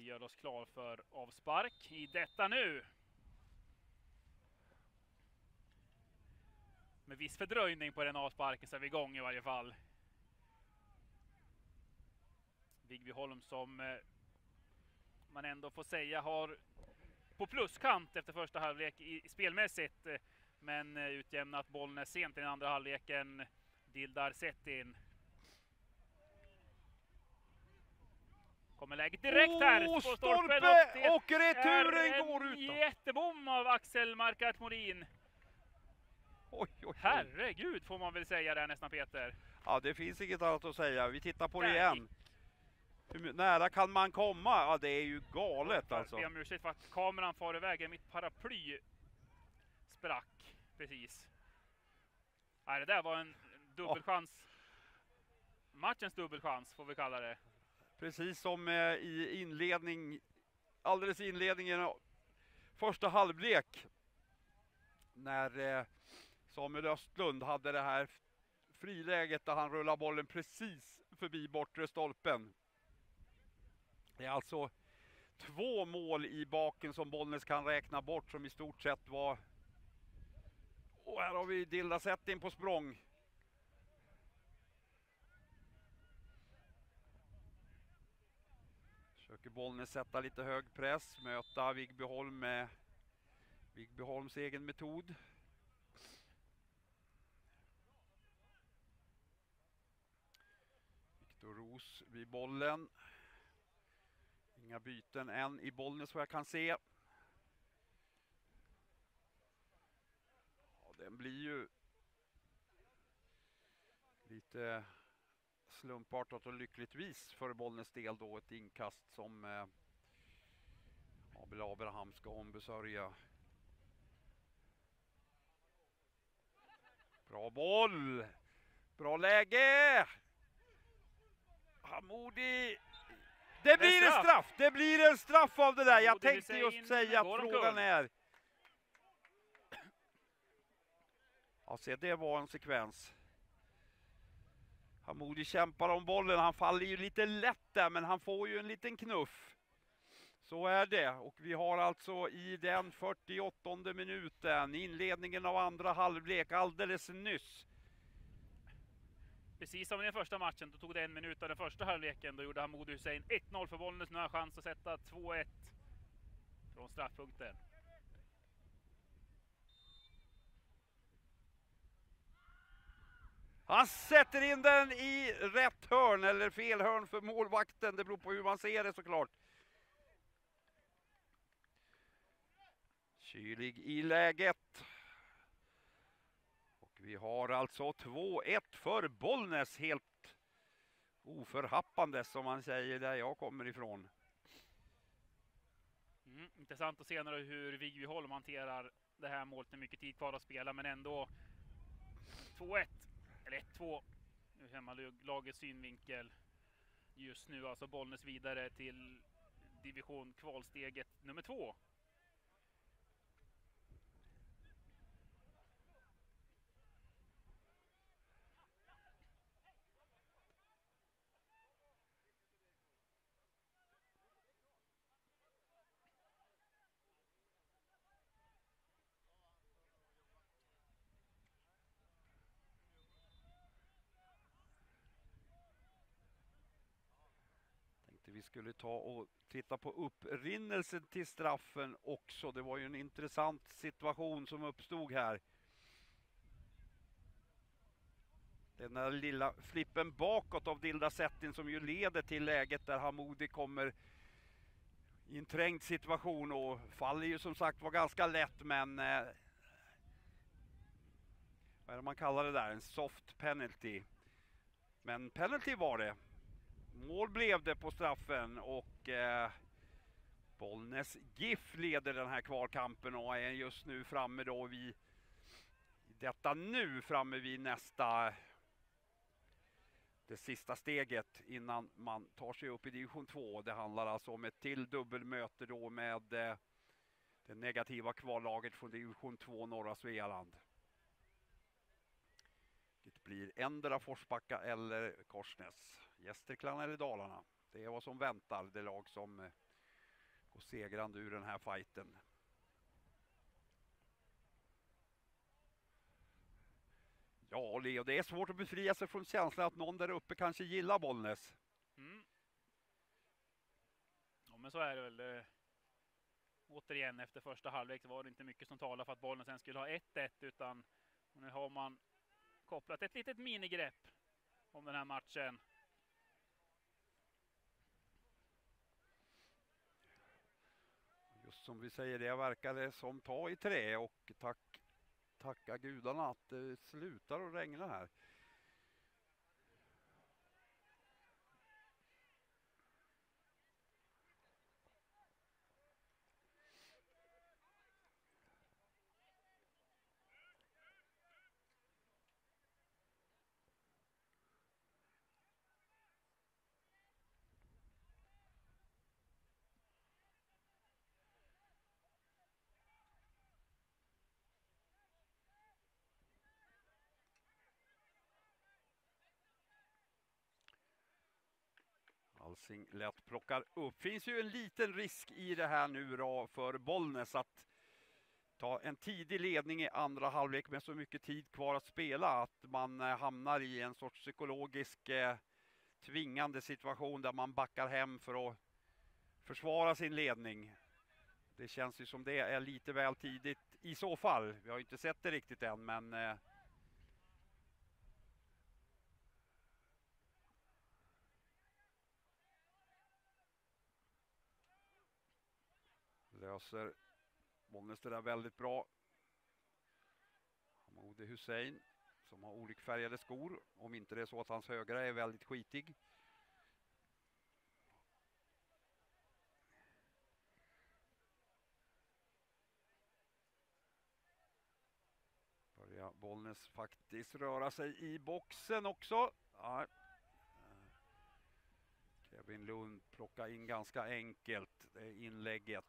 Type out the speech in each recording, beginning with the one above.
gör oss klar för avspark i detta nu. Med viss fördröjning på den avsparken så är vi igång i varje fall. Vigbyholm som man ändå får säga har på pluskant efter första halvlek i spelmässigt. Men utjämnat Bollnäs sent i den andra halvleken. Dildar Settin. Kommer läget direkt här på stolpe och returen går ut. Jättebom av Axel Markart Morin. Herregud får man väl säga där nästan, Peter. Ja, det finns inget annat att säga. Vi tittar på det igen. Hur nära kan man komma? Ja, det är ju galet alltså. Jag ber om ursäkt för att kameran far iväg. Mitt paraply sprack precis. Nej, det där var en dubbelchans. Matchens dubbelchans får vi kalla det. Precis som i alldeles i inledningen första halvlek. När Samuel Östlund hade det här friläget där han rullar bollen precis förbi bortre stolpen. Det är alltså 2 mål i baken som Bollnäs kan räkna bort, som i stort sett var... Och här har vi Dildar Settin på språng. Försöker Bollnäs sätta lite hög press, möta Vigbyholm med Vigbyholms egen metod. Viktor Ros vid bollen. Inga byten än i Bollnäs vad jag kan se. Ja, den blir ju lite slumpartat och lyckligtvis för Bollnäs del då ett inkast som Abel Abraham ska ombesörja. Bra boll! Bra läge! Hamoudi! Det blir en straff! Det blir en straff av det där! Jag tänkte just säga att frågan är... Ja, se, det var en sekvens. Hamoudi kämpar om bollen, han faller ju lite lätt där, men han får ju en liten knuff. Så är det, och vi har alltså i den 48:e minuten, inledningen av andra halvlek, alldeles nyss. Precis som i den första matchen, då tog det 1 minut av den första halvleken. Då gjorde Hamoudi Hussein 1-0 för Bollnäs. Nu har han chans att sätta 2-1 från straffpunkten. Han sätter in den i rätt hörn, eller fel hörn för målvakten. Det beror på hur man ser det såklart. Kylig i läget. Och vi har alltså 2-1 för Bollnäs, helt oförhappande som man säger där jag kommer ifrån. Intressant att se hur Vigbyholm hanterar det här målet. Det är mycket tid kvar att spela, men ändå 2-1 eller 1-2 ur hemmalagets synvinkel just nu. Alltså Bollnäs vidare till division kvalsteget nummer 2. Vi skulle ta och titta på upprinnelsen till straffen också. Det var ju en intressant situation som uppstod här. Den där lilla flippen bakåt av Dildar Settin som ju leder till läget där Hamoudi kommer i en trängd situation och faller ju som sagt var ganska lätt, men vad är det man kallar det där? En soft penalty. Men penalty var det. Mål blev det på straffen och Bollnäs GIF leder den här kvalkampen och är just nu framme då vid det sista steget innan man tar sig upp i division 2. Det handlar alltså om ett till dubbelmöte då med det negativa kvallaget från division 2 norra Svealand. Det blir ändra Forsbacka eller Korsnäs, Gästrikland eller Dalarna. Det är vad som väntar det lag som gå segrande ur den här fighten. Ja, Leo, det är svårt att befria sig från känslan att någon där uppe kanske gillar Bollnäs. Ja, men så är det väl. Återigen, efter första halvlek så var det inte mycket som talar för att Bollnäs sen skulle ha 1-1, utan nu har man kopplat ett litet minigrepp om den här matchen. Just som vi säger, det verkar det som ta i trä, och tacka gudarna att det slutar att regna här. Alsing lätt plockar upp. Finns ju en liten risk i det här nu då för Bollnäs att ta en tidig ledning i andra halvlek med så mycket tid kvar att spela att man hamnar i en sorts psykologisk tvingande situation där man backar hem för att försvara sin ledning. Det känns ju som det är lite väl tidigt i så fall. Vi har ju inte sett det riktigt än, men löser Bollnäs det där väldigt bra. Mode Hussein som har olikfärgade skor, om inte det är så att hans högra är väldigt skitig. Börjar Bollnäs faktiskt röra sig i boxen också. Ja. Kevin Lund plockar in ganska enkelt det inlägget.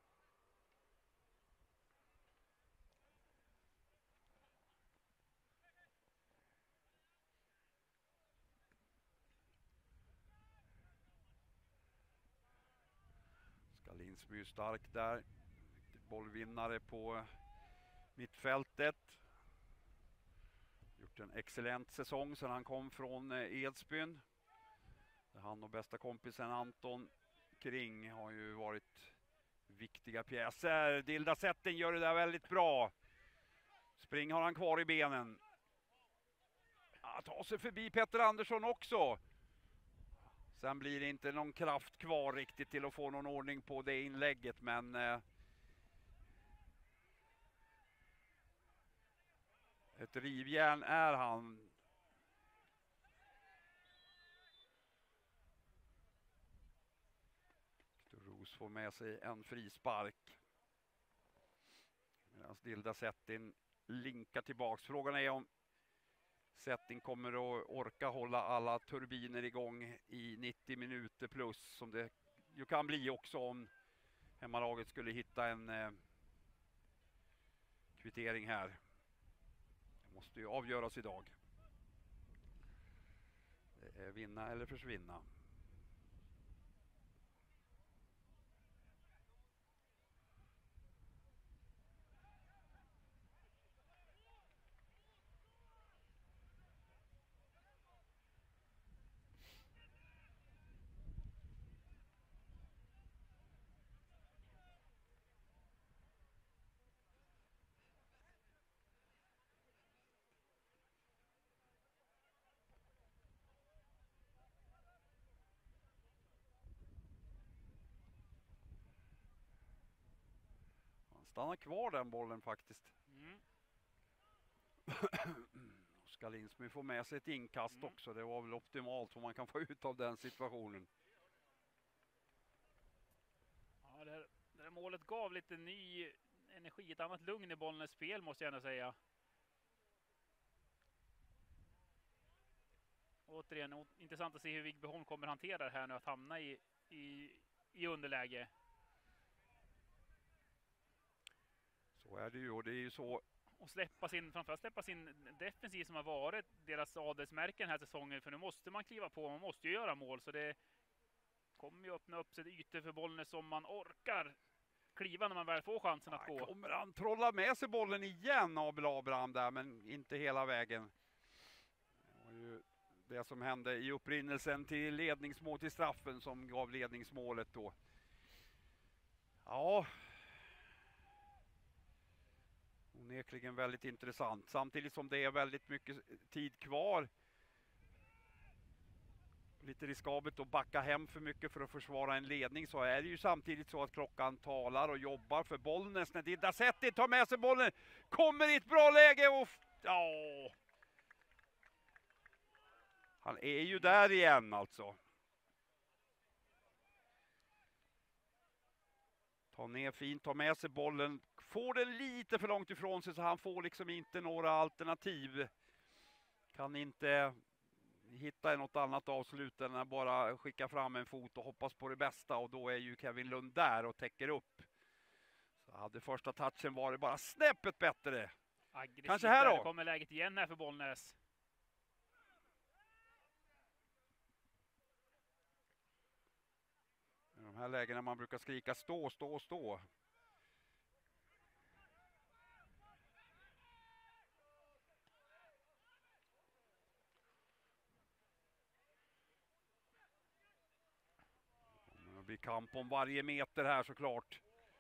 Skalinsby är stark där. Bollvinnare på mittfältet. Gjort en excellent säsong sedan han kom från Edsbyn. Han och bästa kompisen Anton Kring har ju varit viktiga pjäser. Dilda Sätten gör det där väldigt bra. Spring har han kvar i benen. Ta sig förbi Petter Andersson också. Sen blir det inte någon kraft kvar riktigt till att få någon ordning på det inlägget, men ett rivjärn är han. Ros får med sig en frispark. Medan Dilda Sättin linkar tillbaks. Frågan är om Sättin kommer att orka hålla alla turbiner igång i 90 minuter plus, som det ju kan bli också om hemmalaget skulle hitta en kvittering här. Det måste ju avgöras idag. Det är vinna eller försvinna. Stannar kvar den bollen faktiskt. Skalinsby får med sig ett inkast också. Det var väl optimalt vad man kan få ut av den situationen. Ja, det här målet gav lite ny energi, ett annat lugn i Bollnäs spel, måste jag gärna säga. Återigen, intressant att se hur Vigbyholm kommer hantera det här nu, att hamna i underläge. Så är det ju, och det är ju så. Och framförallt släppa sin defensiv som har varit deras adelsmärken den här säsongen. För nu måste man kliva på, man måste ju göra mål. Så det kommer ju öppna upp sig ytor för Bollnäs som man orkar kliva när man väl får chansen att gå. Kommer han trolla med sig bollen igen, Abel Abraham där, men inte hela vägen. Det var ju det som hände i upprinnelsen till ledningsmål, till straffen som gav ledningsmålet då. Ja, onekligen väldigt intressant. Samtidigt som det är väldigt mycket tid kvar. Lite riskabelt att backa hem för mycket för att försvara en ledning, så är det ju samtidigt så att klockan talar och jobbar för Bollnäs när Didacetti tar med sig bollen. Kommer i ett bra läge och... Ja. Han är ju där igen alltså. Ta ner fint, ta med sig bollen. Får den lite för långt ifrån sig så han får liksom inte några alternativ. Kan inte hitta något annat avslut än att bara skicka fram en fot och hoppas på det bästa. Och då är ju Kevin Lund där och täcker upp. Så hade första touchen varit bara snäppet bättre. Aggressivt. Kanske här då. Där kommer läget igen här för Bollnäs. I de här lägena man brukar skrika stå, stå, stå. Det blir kamp om varje meter här såklart.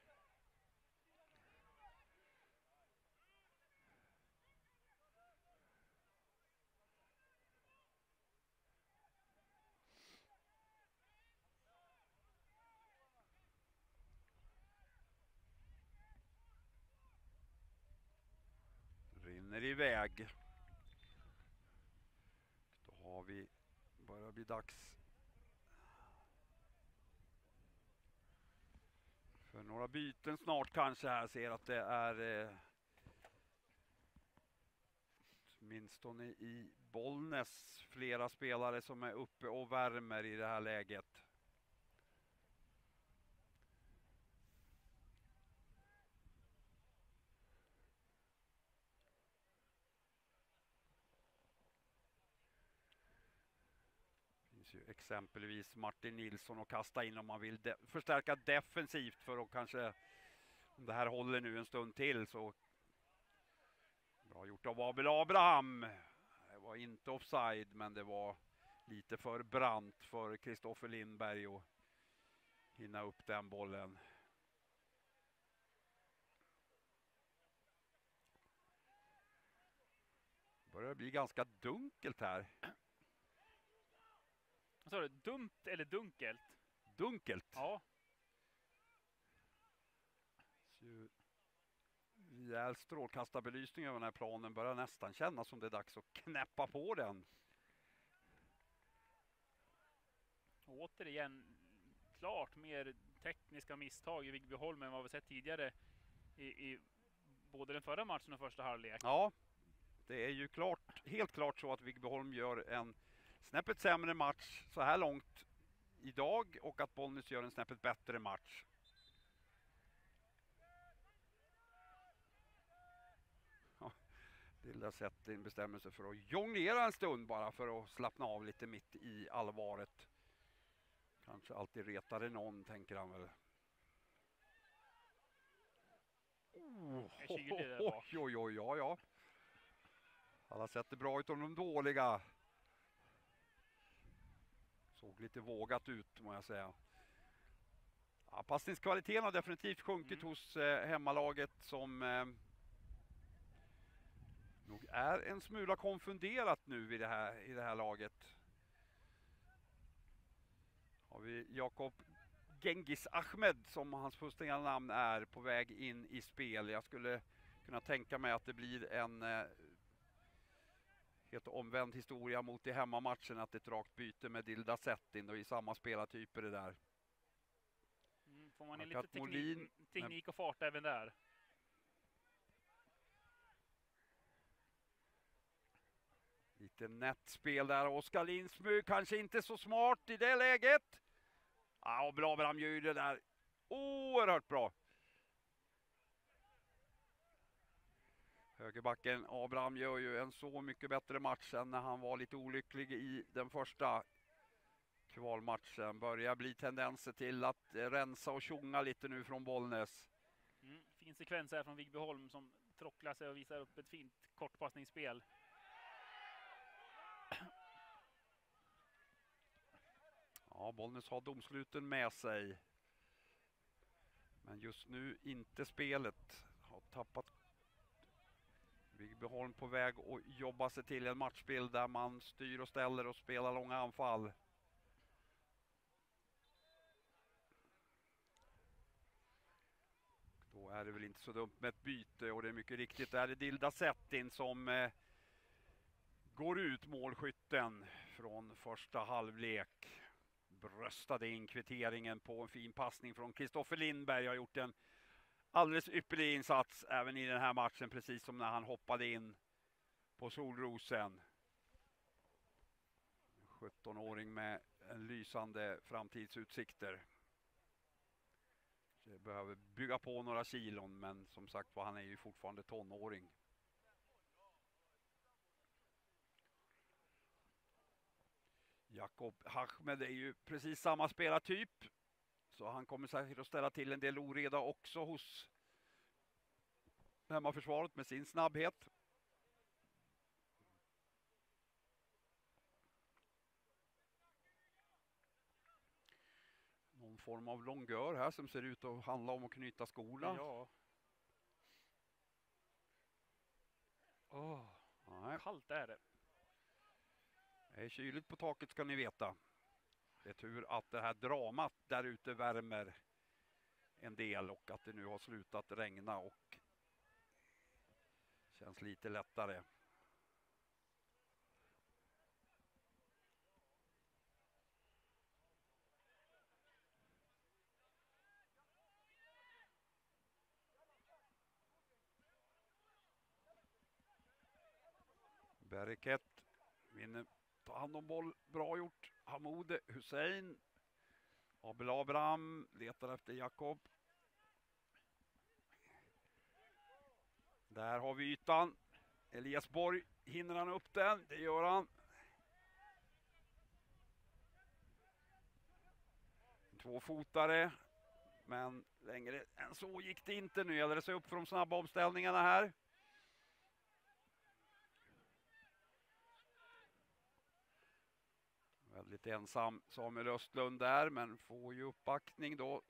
Rinner iväg. Då har vi, börjar bli dags för några byten snart kanske här. Ser att det är åtminstone i Bollnäs flera spelare som är uppe och värmer i det här läget. Finns ju exempelvis Martin Nilsson att kasta in om man vill förstärka defensivt för att kanske, om det här håller nu en stund till, så bra gjort av Abel Abraham. Det var inte offside, men det var lite för brant för Kristoffer Lindberg att hinna upp den bollen. Börjar bli ganska dunkelt här. Vad sa du? Dumt eller dunkelt? Dunkelt. Ja. Rejäl strålkastarbelysning över den här planen, börjar nästan kännas som det är dags att knäppa på den. Återigen, klart mer tekniska misstag i Vigbyholm än vad vi sett tidigare i både den förra matchen och första halvlek. Ja, det är ju klart, helt klart så att Vigbyholm gör en snäppet sämre match så här långt idag och att Bollnäs gör en snäppet bättre match. Didacetti bestämmer sig för att jonglera en stund bara för att slappna av lite mitt i allvaret. Kanske alltid retade någon, tänker han väl. Oj, oj, ja. Alla sett det bra ut om de dåliga. Såg lite vågat ut, må jag säga. Ja, passningskvaliteten har definitivt sjunkit hos hemmalaget som nog är en smula konfunderat nu i det här laget. Har vi Jakob Genghis Ahmed, som hans fullständiga namn är, på väg in i spel. Jag skulle kunna tänka mig att det blir en helt omvänd historia mot i hemmamatchen, att ett rakt byte med Didacetti och i samma spelartyper det där. Får man lite teknik och fart även där. Lite nättspel där. Oskar Lindsmö kanske inte så smart i det läget. Ja, bra Abraham gör det där. Oerhört bra. Högerbacken Abraham gör ju en så mycket bättre match än när han var lite olycklig i den första. kvalmatchen. Börjar bli tendenser till att rensa och tjonga lite nu från Bollnäs. Fin sekvens här från Vigbyholm som trocklar sig och visar upp ett fint kortpassningsspel. Ja, Bollnäs har domsluten med sig. Men just nu inte spelet. Har tappat Vigbyholm på väg att jobba sig till en matchbild där man styr och ställer och spelar långa anfall. Då är det väl inte så dumt med ett byte och det är mycket riktigt där är Dilda Settin som går ut, målskytten från första halvlek. Bröstade in kvitteringen på en fin passning från Kristoffer Lindberg. Har gjort en alldeles ypperlig insats även i den här matchen, precis som när han hoppade in på Solrosen. 17-åring med en lysande framtidsutsikter. Det behöver bygga på några kilon, men som sagt han är ju fortfarande tonåring. Jakob Ahmed är ju precis samma spelartyp. Så han kommer säkert att ställa till en del oreda också hos hemmaförsvaret med sin snabbhet. Någon form av långgör här som ser ut att handla om att knyta skorna. Ja. Nej. Kallt är det. Det är kyligt på taket ska ni veta. Det är tur att det här dramat där ute värmer en del och att det nu har slutat regna och känns lite lättare. Bereket vinner, tar hand om boll, bra gjort. Hamoud Hussein. Abel Abraham letar efter Jakob. Där har vi ytan. Elias Borg, hinner han upp den? Det gör han. Tvåfotare. Men längre än så gick det inte. Nu gäller det sig upp för de snabba omställningarna här. Väldigt ensam Samuel Östlund där, men får ju uppbackning då.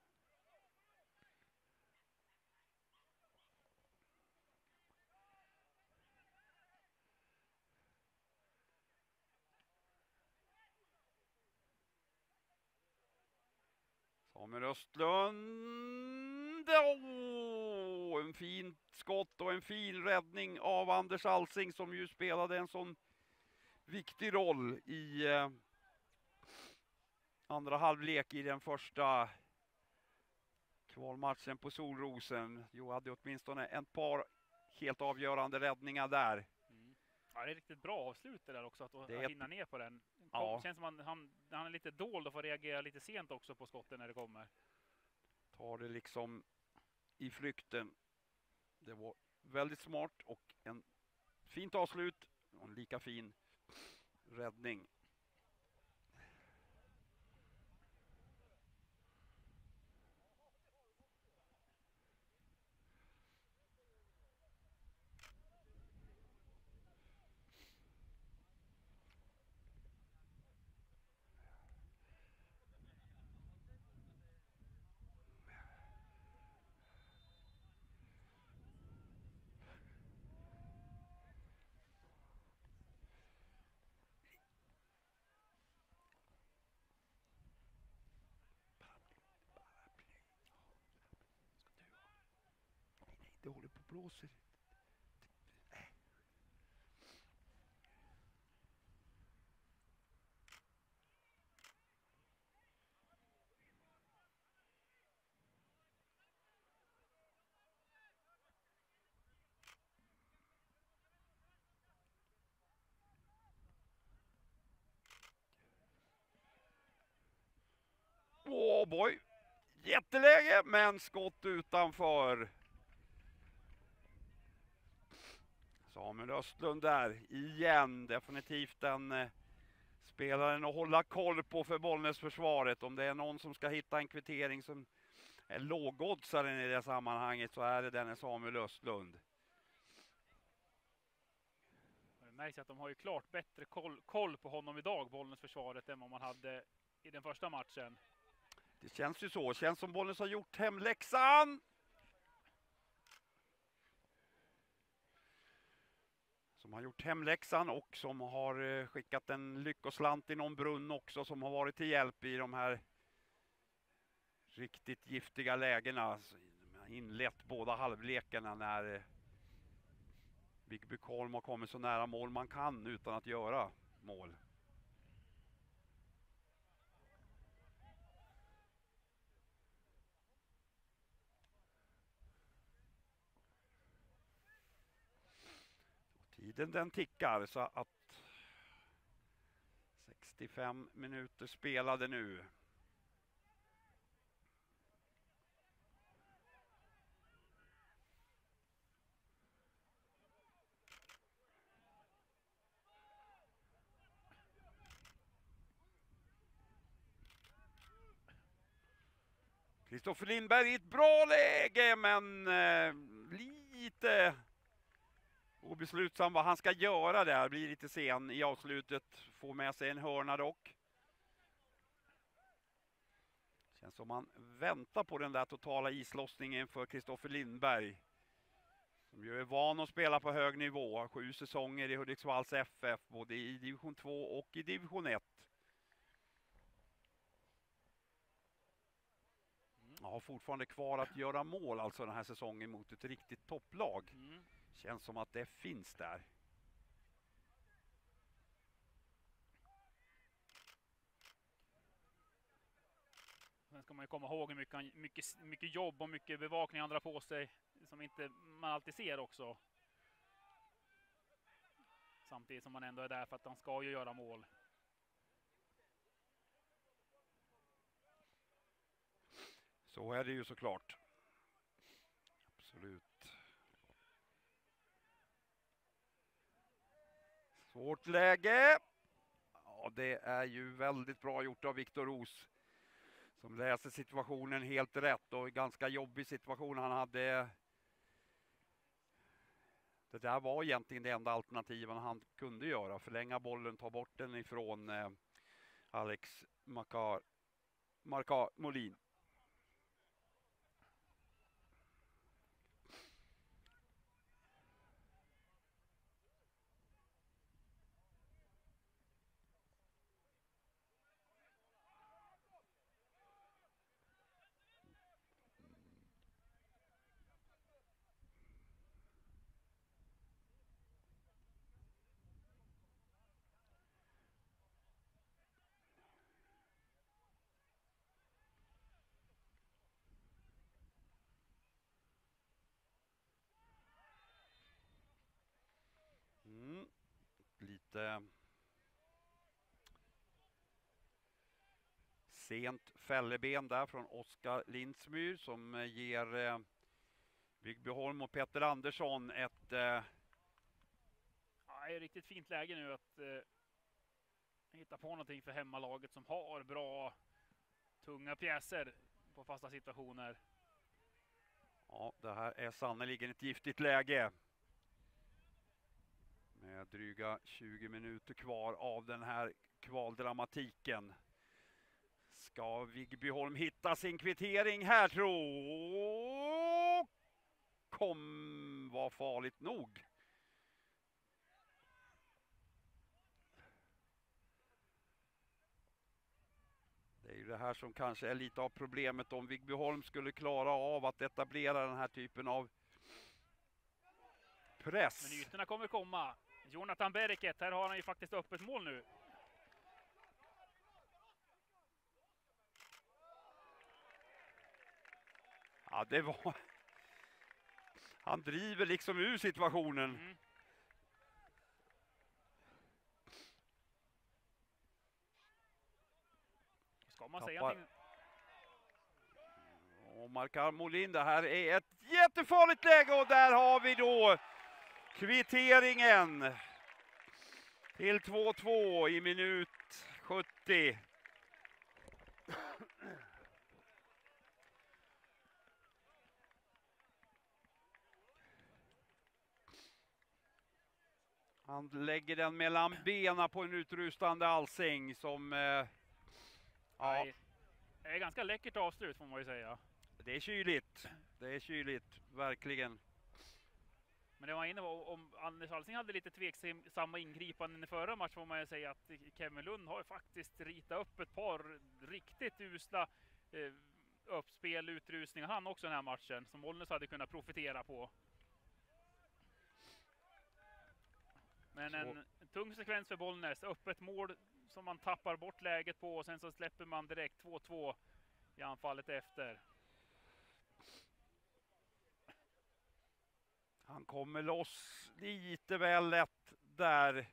Samuel Östlund. En fin skott och en fin räddning av Anders Alsing som ju spelade en sån viktig roll i andra halvlek i den första kvalmatchen på Solrosen. Jo, hade åtminstone ett par helt avgörande räddningar där. Ja, det är riktigt bra avslut det där också, att hinna ner på den. Ja. Känns som han är lite dold och får reagera lite sent också på skotten när det kommer. Tar det liksom i flykten. Det var väldigt smart och en fint avslut och en lika fin räddning. Det håller på att blåsa. Åh boy! Jätteläge, men skott utanför. Samuel Östlund där igen. Definitivt en spelaren att hålla koll på för Bollnäs-försvaret. Om det är någon som ska hitta en kvittering som är lågoddsaren i det sammanhanget, så är det den Samuel Östlund. Det märks att de har ju klart bättre koll på honom idag, Bollnäs-försvaret, än vad man hade i den första matchen. Det känns ju så. Känns som Bollnäs har gjort hemläxan. Som har gjort hemläxan och som har skickat en lyckoslant i någon brunn också, som har varit till hjälp i de här riktigt giftiga lägena. Inlett båda halvlekarna när Vigbyholm har kommit så nära mål man kan utan att göra mål. Tiden den tickar, så att 65 minuter spelade nu. Kristoffer Lindberg i ett bra läge, men lite obeslutsam vad han ska göra där. Blir lite sen i avslutet, får med sig en hörna dock. Känns som man väntar på den där totala islossningen för Kristoffer Lindberg. Som ju är van att spela på hög nivå. 7 säsonger i Hudiksvalls FF, både i division 2 och i division 1. Har fortfarande kvar att göra mål alltså den här säsongen mot ett riktigt topplag. Känns som att det finns där. Sen ska man ju komma ihåg hur mycket jobb och mycket bevakning andra på sig som inte man alltid ser också. Samtidigt som man ändå är där för att han ska ju göra mål. Så är det ju såklart. Absolut. Svårt läge. Ja, det är ju väldigt bra gjort av Viktor Ros. Som läser situationen helt rätt, och ganska jobbig situation han hade. Det där var egentligen det enda alternativen han kunde göra. Förlänga bollen, ta bort den ifrån Alex Markar Molin. Lite sent fälleben där från Oskar Lindsmyr som ger Vigbyholm och Peter Andersson ett riktigt fint läge nu att hitta på någonting för hemmalaget som har bra tunga pjäser på fasta situationer. Ja, det här är sannoliken ett giftigt läge. Med dryga 20 minuter kvar av den här kvaldramatiken. Ska Vigbyholm hitta sin kvittering här, var farligt nog. Det är ju det här som kanske är lite av problemet om Vigbyholm skulle klara av att etablera den här typen av press. Men ytorna kommer komma. Jonathan Bereket, här har han ju faktiskt öppet mål nu. Ja, det var... Han driver liksom ur situationen. Ska man säga någonting? Och Markar Molin, det här är ett jättefarligt läge och där har vi då kvitteringen. Till 2-2 i minut 70. Han lägger den mellan benen på en utrustande Alsing som... ja, det är ganska läckert avslut får man ju säga. det är kyligt. Det är kyligt, verkligen. Men det var inne om Anders Alsing hade lite tveksamma ingripanden i förra matchen får man ju säga att Kevin Lund har ju faktiskt ritat upp ett par riktigt usla uppspel, utrustningar han också den här matchen som Bollnäs hade kunnat profitera på. Men en tung sekvens för Bollnäs, öppet mål som man tappar bort läget på och sen så släpper man direkt 2-2 i anfallet efter. Han kommer loss lite väl lätt där.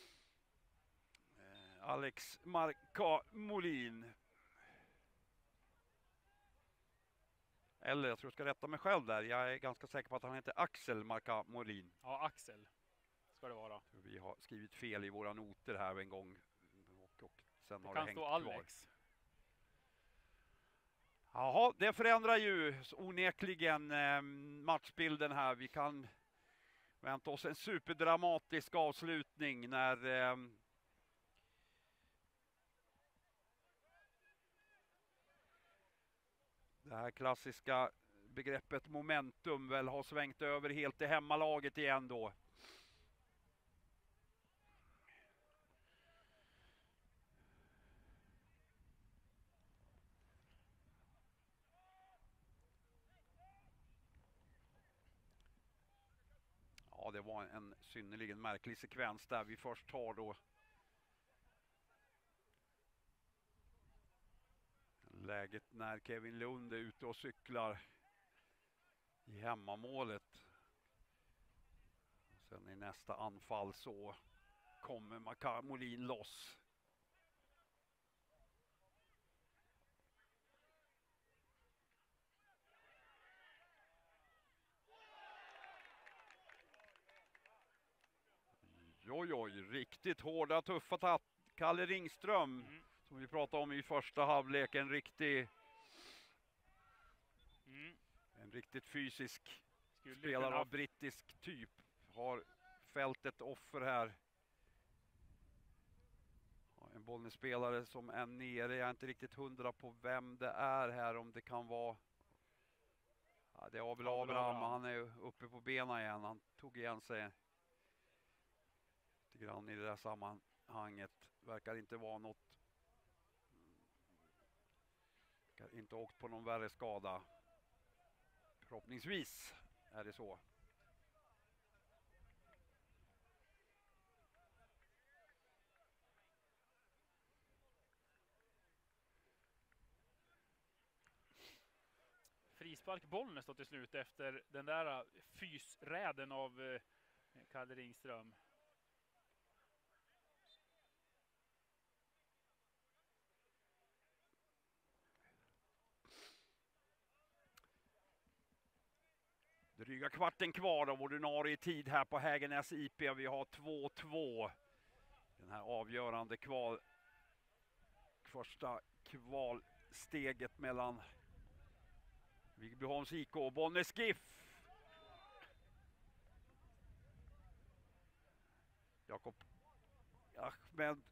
Alex Molin. Eller jag tror jag ska rätta mig själv där. Jag är ganska säker på att han heter Axel Molin. Ja, Axel ska det vara. Vi har skrivit fel i våra noter här en gång. Och sen det har kan det hängt stå kvar. Alex. Jaha, det förändrar ju onekligen matchbilden här. Vi kan vänta oss en superdramatisk avslutning när det här klassiska begreppet momentum väl har svängt över helt i hemmalaget igen då. Ja, det var en synnerligen märklig sekvens där vi först har då läget när Kevin Lund är ute och cyklar i hemmamålet. Sen i nästa anfall så kommer Molin loss. Oj, riktigt hårda, tuffa tapp. Kalle Ringström, som vi pratade om i första halvlek, en riktigt fysisk spelare av brittisk typ. Har fällt ett offer här. En Bollnäs-spelare som är nere, jag är inte riktigt 100 på vem det är här, om det kan vara... Ja, det är Abel Abraham, han är uppe på benen igen, han tog igen sig lite grann i det där sammanhanget. Verkar inte vara något, verkar inte åkt på någon värre skada. Förhoppningsvis är det så. Frispark Bollnäs då till slut efter den där fysräden av Kalle Ringström. Dryga kvarten kvar av ordinarie tid här på Hägernäs IP. Vi har 2-2. Den här avgörande första kvalsteget mellan Vigbyholms IK och Bollnäs GIF. Jakob Ahmed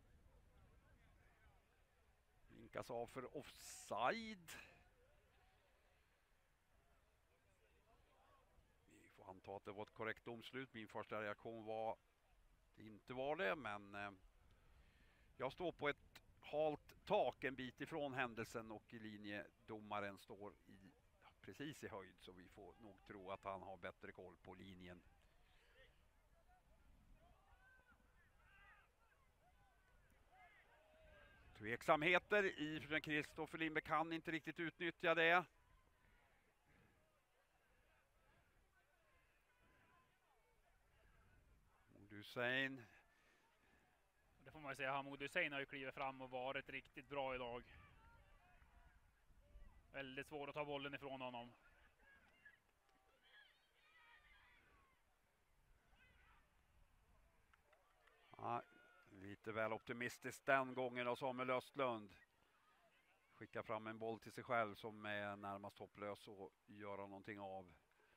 vinkas av för offside. Vi får anta att det var ett korrekt domslut. Min första reaktion var det inte var det, men jag står på ett halt tak en bit ifrån händelsen och linjedomaren står precis i höjd, så vi får nog tro att han har bättre koll på linjen. Tveksamheter i Kristoffer Lindberg kan inte riktigt utnyttja det. Hussein. Det får man ju säga, Hamoud Hussein har ju klivit fram och varit riktigt bra idag. Väldigt svårt att ta bollen ifrån honom. Ja, lite väl optimistiskt den gången av Samuel Östlund. Skickar fram en boll till sig själv som är närmast hopplös att göra någonting av.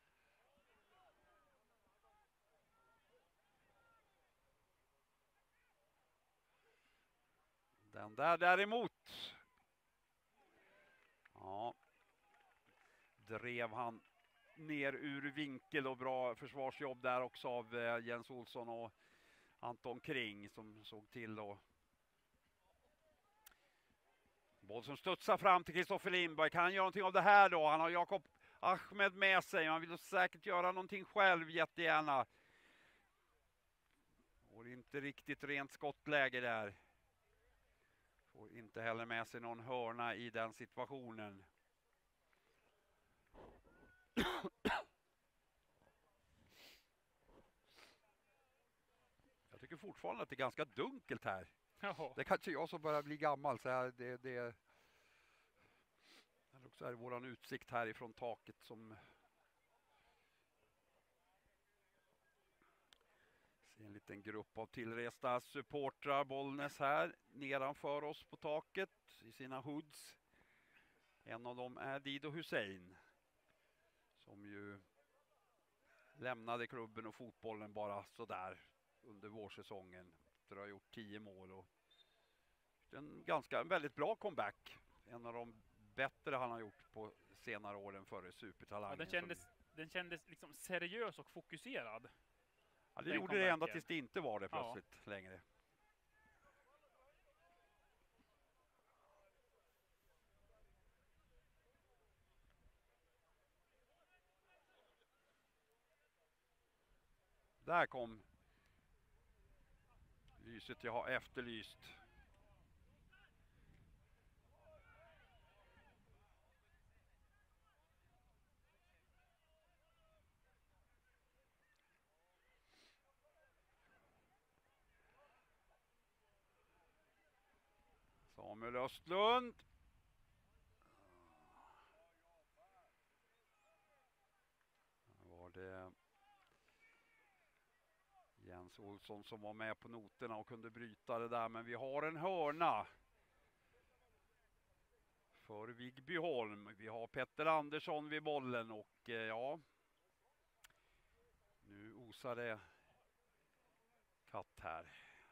Den där däremot. Ja. Drev han ner ur vinkel och bra försvarsjobb där också av Jens Olsson och Anton Kring som såg till och boll som studsar fram till Kristoffer Lindberg. Kan han göra någonting av det här då? Han har Jakob Ahmed med sig. Han vill säkert göra någonting själv jättegärna. Och inte riktigt rent skottläge där. Får inte heller med sig någon hörna i den situationen. Jag tycker fortfarande att det är ganska dunkelt här. Jaha. Det kanske jag som börjar bli gammal. Så här, det också är våran utsikt härifrån taket som ser en liten grupp av tillresta supportrar Bollnäs här nedanför oss på taket i sina hoods. En av dem är Dido Hussein som ju lämnade klubben och fotbollen bara så där under vårsäsongen. Efter att ha gjort 10 mål och en väldigt bra comeback. En av de bättre han har gjort på senare åren före supertalangen. Ja, den kändes liksom seriös och fokuserad. Ja, det gjorde det ända tills det inte var det plötsligt längre. Där kom lyset jag har efterlyst. Samuel Östlund. Var det Jens Olsson som var med på noterna och kunde bryta det där. Men vi har en hörna för Vigbyholm. Vi har Petter Andersson vid bollen och ja, nu osar det katt här.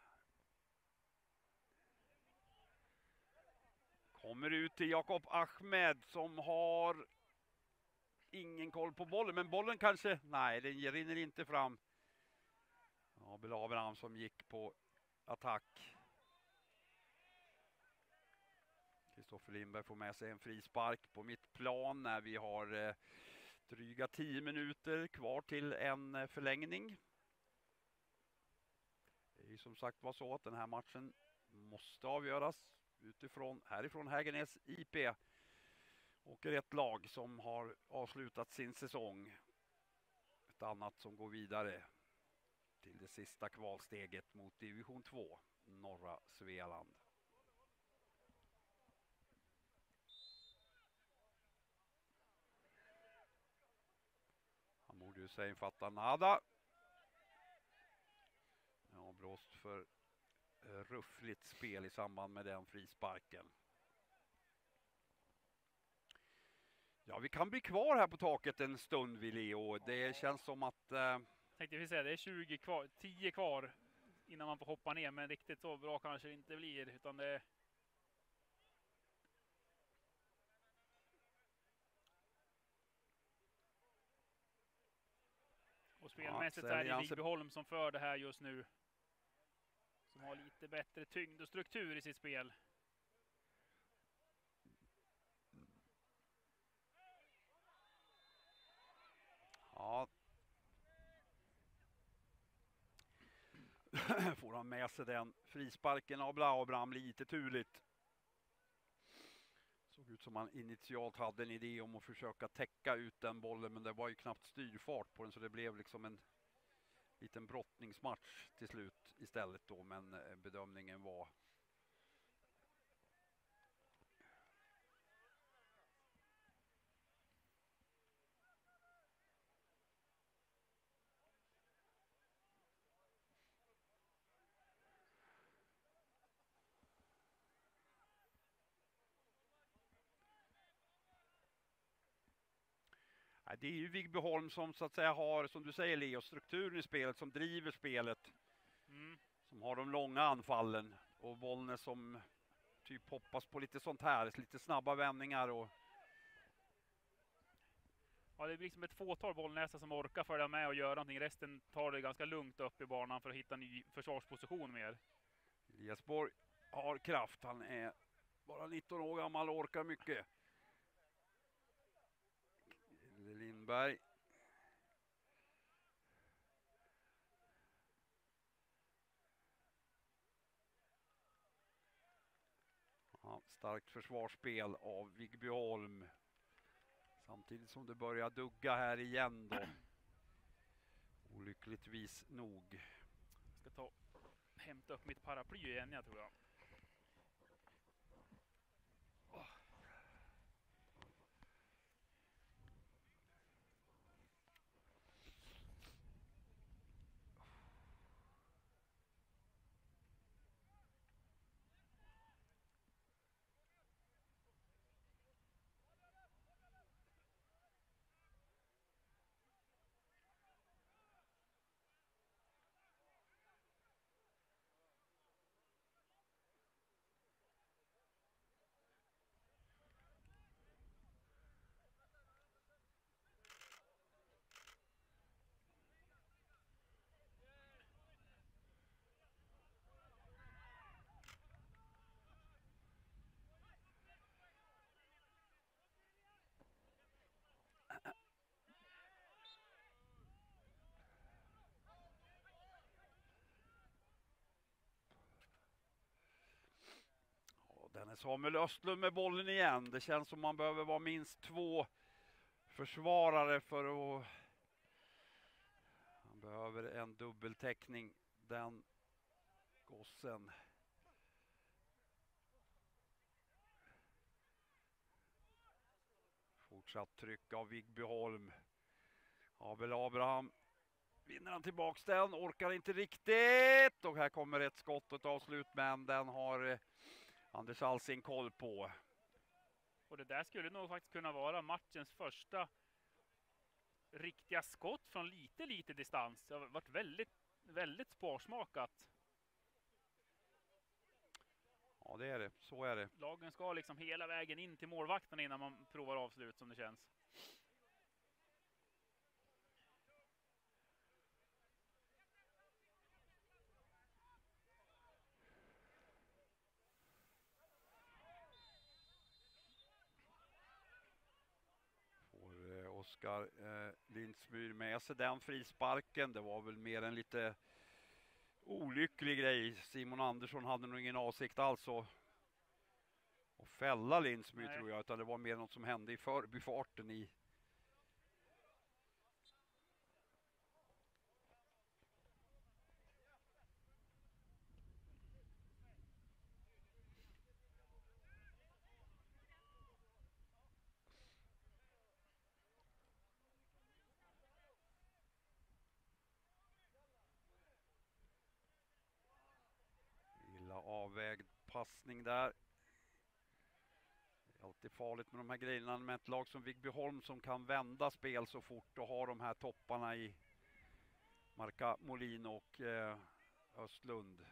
Kommer ut till Jakob Ahmed som har ingen koll på bollen. Men bollen kanske, nej den rinner inte fram. Abel Abraham som gick på attack. Kristoffer Lindberg får med sig en frispark på mittplan när vi har dryga 10 minuter kvar till en förlängning. Det är ju som sagt var så att den här matchen måste avgöras härifrån Hägernäs IP. Och ett lag som har avslutat sin säsong. Ett annat som går vidare till det sista kvalsteget mot division 2, norra Svealand. Han borde ju säga fatta nada. Ja, blåst för ruffligt spel i samband med den frisparken. Ja, vi kan bli kvar här på taket en stund, Willy, och det känns som att Tänkte vi säga, det är 10 kvar innan man får hoppa ner, men riktigt så bra kanske det inte blir, utan det... Och spelmässigt är det Vigbyholm som för det här just nu. Som har lite bättre tyngd och struktur i sitt spel. Ja. Får han med sig den frisparken av Abraham lite turligt. Såg ut som han initialt hade en idé om att försöka täcka ut den bollen, men det var ju knappt styrfart på den så det blev liksom en liten brottningsmatch till slut istället då, men bedömningen var Nej, det är ju Vigbyholm som så att säga har, som du säger Leo, strukturen i spelet, som driver spelet. Som har de långa anfallen. Och Bollnäs som typ hoppas på lite sånt här, lite snabba vändningar. Och ja, det blir liksom ett fåtal Bollnäsare som orkar följa med och göra någonting. Resten tar det ganska lugnt upp i banan för att hitta ny försvarsposition mer. Eliasborg har kraft, han är bara 19 år gammal och orkar mycket. Lindberg. Ja, starkt försvarsspel av Vigbyholm. Samtidigt som det börjar dugga här igen då. Olyckligtvis nog. Jag ska hämta upp mitt paraply igen, jag tror jag. Den är Samuel Östlund med bollen igen. Det känns som man behöver vara minst 2 försvarare för att... Han behöver en dubbeltäckning, den gossen. Fortsatt tryck av Vigbyholm. Abel Abraham vinner han tillbaks den, orkar inte riktigt. Och här kommer ett skott och ett avslut, men den har Anders Alsing koll på. Och det där skulle nog faktiskt kunna vara matchens första riktiga skott från lite distans. Det har varit väldigt sparsmakat. Ja, det är det. Så är det. Lagen ska liksom hela vägen in till målvakten innan man provar avslut, som det känns. Oskar Lindsmyr med sig den frisparken. Det var väl mer en lite olycklig grej. Simon Andersson hade nog ingen avsikt alls att fälla Lindsmyr, tror jag, utan det var mer något som hände i förbifarten i... Avvägd passning där. Det är alltid farligt med de här grejerna med ett lag som Vigbyholm som kan vända spel så fort och ha de här topparna i Marka Molin och Östlund.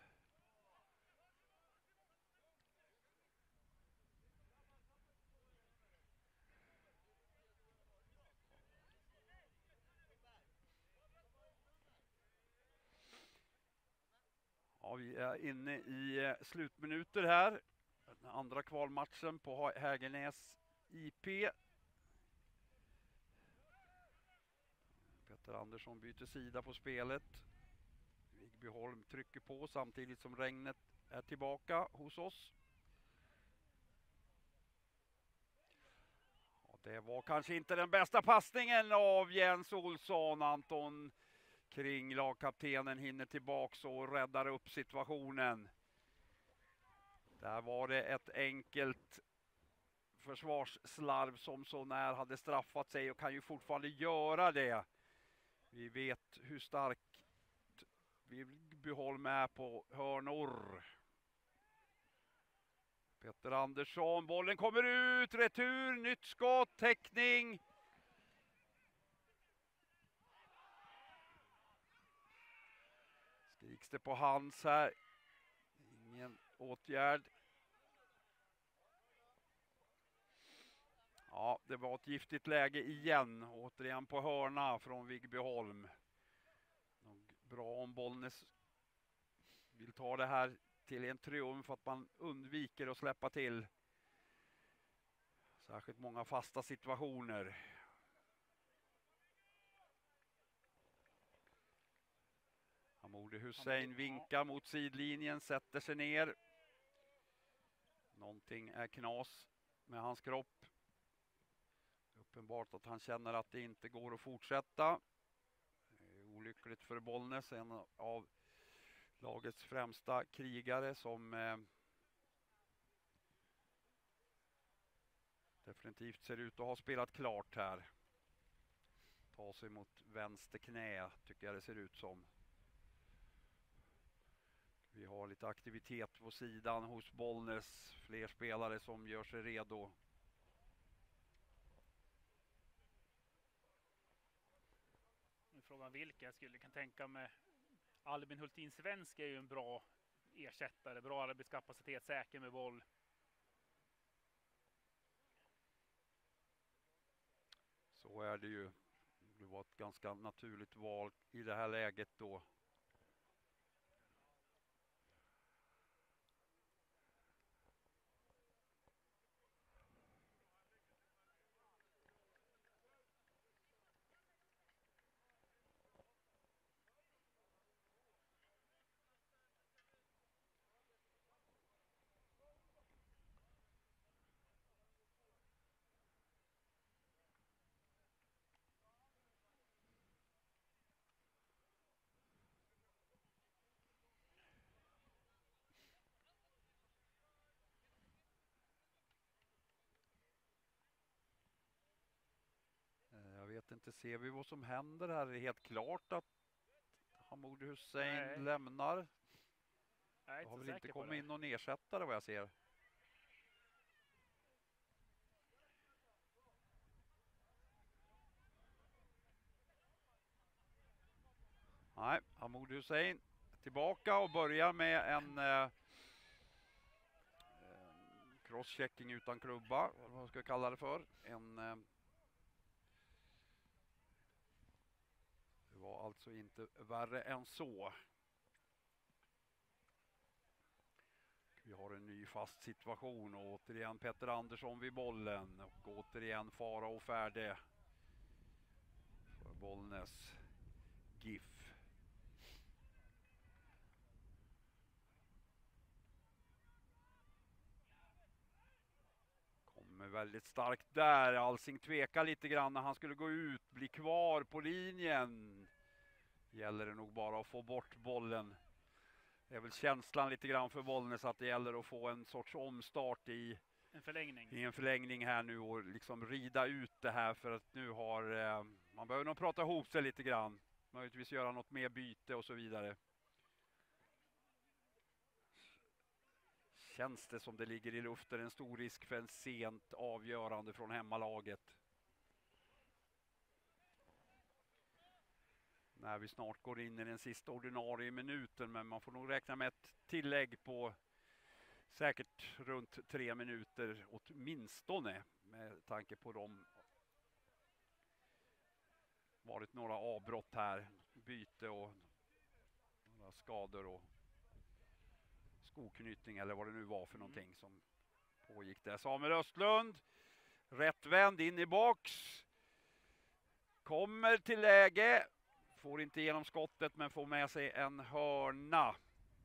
Ja, vi är inne i slutminuter här. Den andra kvalmatchen på Hägernäs IP. Peter Andersson byter sida på spelet. Vigbyholm trycker på samtidigt som regnet är tillbaka hos oss. Ja, det var kanske inte den bästa passningen av Jens Olsson. Anton Kring, lagkaptenen, hinner tillbaks och räddar upp situationen. Där var det ett enkelt försvarsslarv som så när hade straffat sig och kan ju fortfarande göra det. Vi vet hur stark Vigbyholm är på hörnor. Peter Andersson, bollen kommer ut, retur, nytt skott, täckning. Gick det på hands här. Ingen åtgärd. Ja, det var ett giftigt läge igen. Återigen på hörna från Vigbyholm. Nog bra om Bollnäs vill ta det här till en triumf, att man undviker att släppa till särskilt många fasta situationer. Hamoudi Hussein vinkar mot sidlinjen, sätter sig ner. Någonting är knas med hans kropp. Uppenbart att han känner att det inte går att fortsätta. Det är olyckligt för Bollnäs, en av lagets främsta krigare som definitivt ser ut att ha spelat klart här. Ta sig mot vänster knä tycker jag det ser ut som. Vi har lite aktivitet på sidan hos Bollnäs. Fler spelare som gör sig redo. Frågan vilka jag skulle kan tänka mig. Albin Hultin Svensk är ju en bra ersättare. Bra arbetskapacitet, säker med boll. Så är det ju. Det var ett ganska naturligt val i det här läget då. Jag vet inte, ser vi vad som händer här? Det är helt klart att Hamoudi Hussein lämnar. Jag har väl inte kommit in någon ersättare vad jag ser. Nej, Hamoudi Hussein tillbaka och börjar med en crosschecking utan klubba, vad man ska kalla det för. Det var alltså inte värre än så. Vi har en ny fast situation och återigen Petter Andersson vid bollen och återigen fara och färde för Bollnäs GIF. Kommer väldigt starkt där. Alsing tvekar lite grann när han skulle gå ut, bli kvar på linjen. Gäller det nog bara att få bort bollen. Det är väl känslan lite grann för Bollnäs att det gäller att få en sorts omstart i en förlängning här nu och liksom rida ut det här, för att nu har man behöver nog prata ihop sig lite grann. Möjligtvis göra något mer byte och så vidare. Känns det som det ligger i luften en stor risk för en sent avgörande från hemmalaget. När vi snart går in i den sista ordinarie minuten, men man får nog räkna med ett tillägg på säkert runt 3 minuter åtminstone, med tanke på dem varit några avbrott här, byte och några skador och skoknytning eller vad det nu var för någonting som pågick där. Samuel Östlund, rättvänd in i box, kommer till läge, får inte igenom skottet men får med sig en hörna.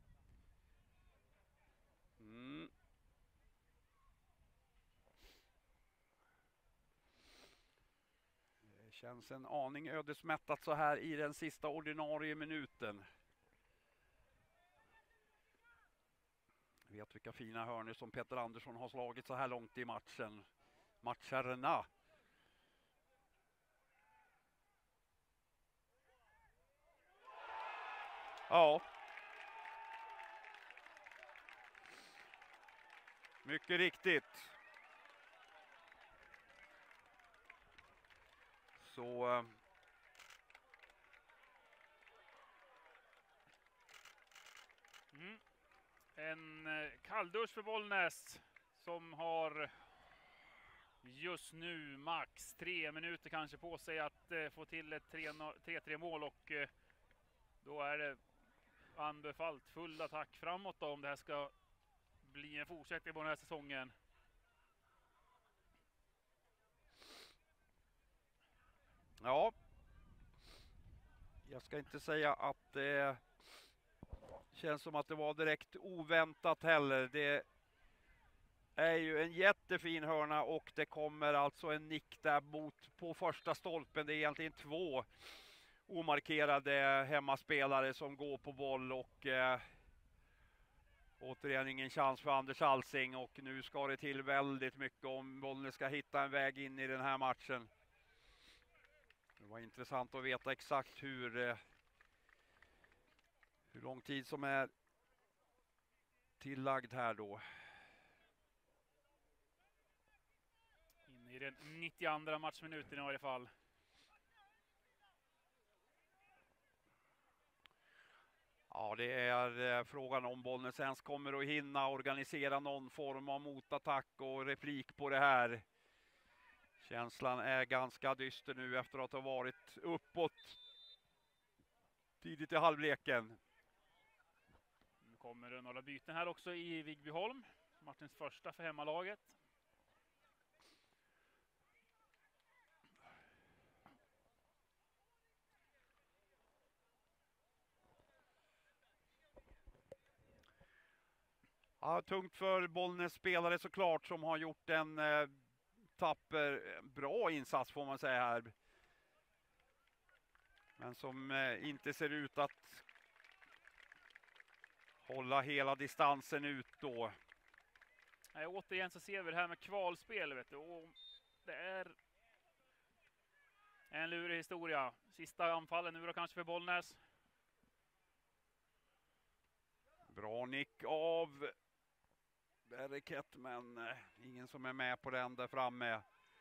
Det känns en aning ödesmättat så här i den sista ordinarie minuten. Vet vilka fina hörnor som Petter Andersson har slagit så här långt i matcherna. Ja. Mycket riktigt. Så En kalldusch för Bollnäs som har just nu max 3 minuter kanske på sig att få till ett 3-3 mål, och då är det anbefallt full attack framåt då, om det här ska bli en fortsättning på den här säsongen. Ja, jag ska inte säga att det känns som att det var direkt oväntat heller. Det är ju en jättefin hörna och det kommer alltså en nick där på första stolpen. Det är egentligen 2 omarkerade hemmaspelare som går på boll, och återigen ingen chans för Anders Alsing, och nu ska det till väldigt mycket om Bollnäs ska hitta en väg in i den här matchen. Det var intressant att veta exakt hur lång tid som är tillagd här då. In i den 92:a matchminuten i varje fall. Ja, det är frågan om Bollnäs ens kommer att hinna organisera någon form av motattack och replik på det här. Känslan är ganska dyster nu efter att ha varit uppåt tidigt i halvleken. Nu kommer det några byten här också i Vigbyholm. Martins första för hemmalaget. Ja, tungt för Bollnäs spelare såklart, som har gjort en tapper, bra insats får man säga här. Men som inte ser ut att hålla hela distansen ut då. Nej, återigen så ser vi det här med kvalspel, vet du. Och det är en lurig historia. Sista anfallen nu då kanske för Bollnäs. Bra nick av Bereket, men ingen som är med på den där framme.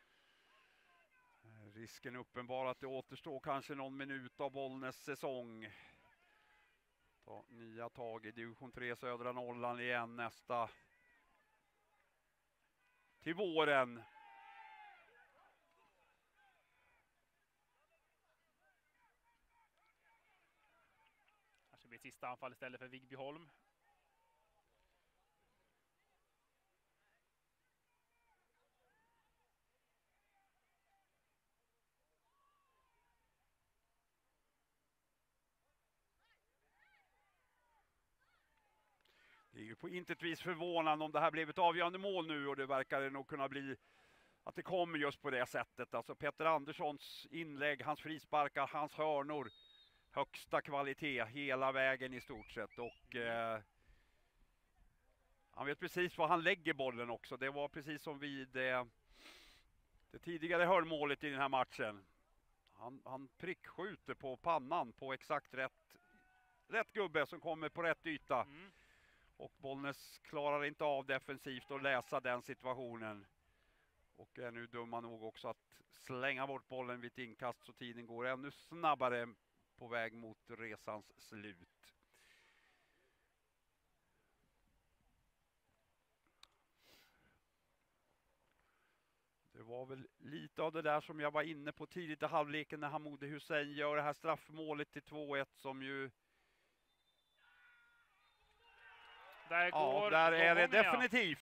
Risken uppenbar att det återstår kanske någon minut av Bollnäs säsong. Nya tag i division 3 södra Norrland igen nästa till våren. Kanske blir ett sista anfall istället för Vigbyholm. Det är ju på intet vis förvånande om det här blev ett avgörande mål nu, och det verkar nog kunna bli att det kommer just på det sättet. Alltså Peter Anderssons inlägg, hans frisparkar, hans hörnor, högsta kvalitet hela vägen i stort sett, och han vet precis var han lägger bollen också. Det var precis som vid det tidigare hörnmålet i den här matchen. Han prickskjuter på pannan på exakt rätt gubbe som kommer på rätt yta. Och Bollnäs klarar inte av defensivt att läsa den situationen. Och är nu dumma nog också att slänga bort bollen vid ett inkast, så tiden går ännu snabbare på väg mot resans slut. Det var väl lite av det där som jag var inne på tidigt i halvleken när Hamoudi Hussein gör det här straffmålet till 2-1, som ju... Där Ja, där är det definitivt.